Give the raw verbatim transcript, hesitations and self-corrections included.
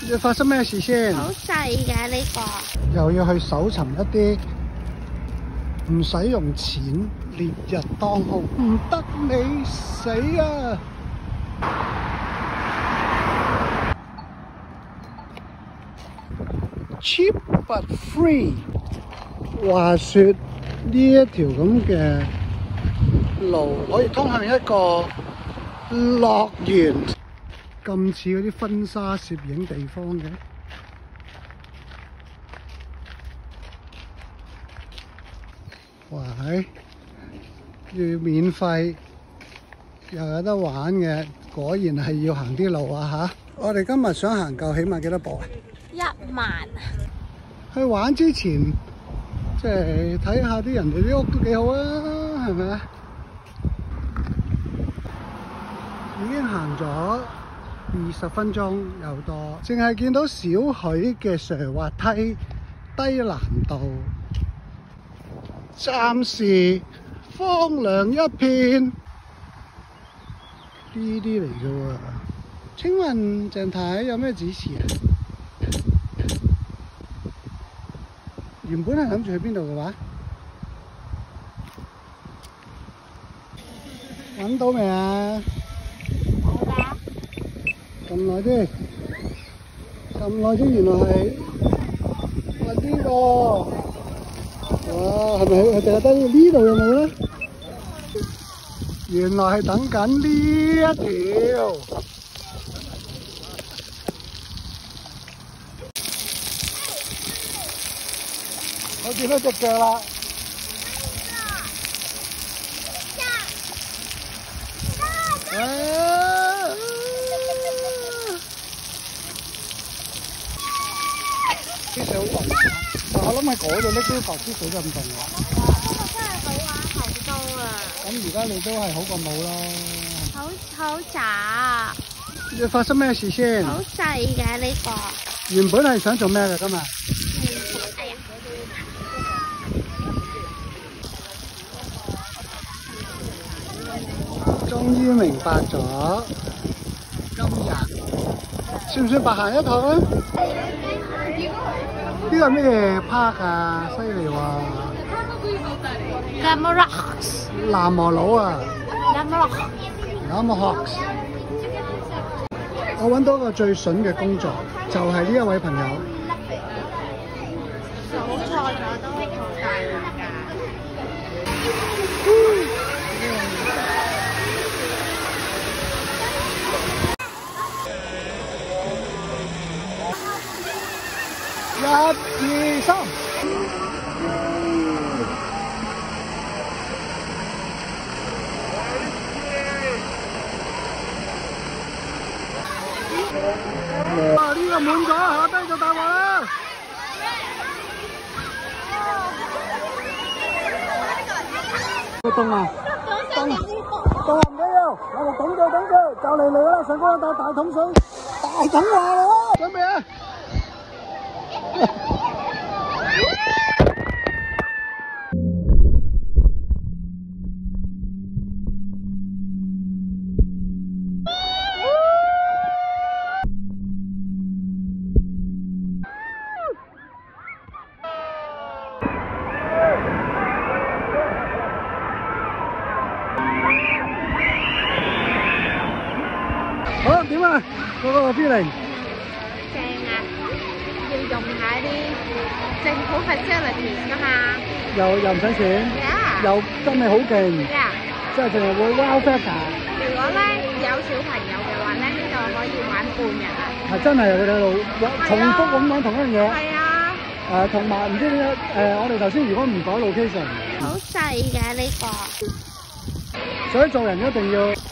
你發生咩事先？ 好細嘅呢個。 又要去搜尋一啲唔使用錢烈日當空，唔得你死啊！Cheap but free。話說呢一條咁嘅路可以通向一個樂園，咁似嗰啲婚紗攝影地方嘅。哇！要免費又有得玩嘅，果然係要行啲路啊嚇！我哋今日想行夠起碼幾多步啊？ 一萬。 去玩之前，即係睇下啲人哋啲屋都幾好啊，係咪啊？已經行咗二十分鐘又多，淨係見到少許嘅斜滑梯，低難度，暫時荒涼一片。呢啲嚟嘅喎。請問鄭太有咩指示啊？原本係諗住去邊度嘅話，揾到未啊？ 冇㗎。 咁耐啲，咁耐啲，原來係揾呢個。哇，係咪佢淨係得呢度有冇咧？原來係等緊呢一條。我見到隻腳啦！啊！啲水好凍，但我諗喺嗰度拎啲白啲水就唔凍啦。 嗰個真係好玩好多啊！ 咁而家你都係好過冇啦。 好好渣。 你發生咩事先？ 好細嘅呢個。 原本係想做咩嘅今日？終於明白咗，今日算唔算白行一趟啊？呢個係咩 park 啊？犀利喎 Gamerox。 南無佬啊 Gamerox。 Gamerox。我揾到一個最筍嘅工作，就係呢一位朋友。 數錯咗都係好大㗎。 一、二、三。啊！呢個滿咗，下低就大鑊啦！個凍啊！凍凍啊！唔緊要，我哋等住等住，就嚟嚟啦！上高有大大桶水，大桶話啦！準備啊！好點啊？嗰個 feeling 正啊！要用下啲政府 facilities 㗎嘛。 又又唔使錢， Yeah. 又真係好勁， Yeah. 即係淨係會 wow factor。 如果咧有小朋友嘅話咧，呢度可以玩半日啊。 係真係佢哋喺度重複咁講同一樣嘢。 係啊。 誒，同埋唔知點解誒，我哋頭先如果唔改 location， 好細嘅呢個。 所以做人一定要